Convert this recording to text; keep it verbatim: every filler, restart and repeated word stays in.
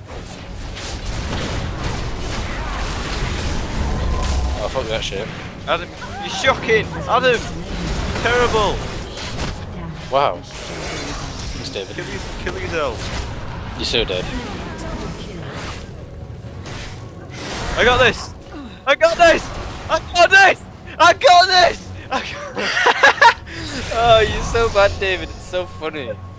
Oh, fuck that shit. Adam, you're shocking! Adam! Terrible! Wow. Thanks, David. Kill, you, kill yourself. You're so dead. I got this! I got this! I got this! I got this! I got Oh, you're so bad, David. It's so funny.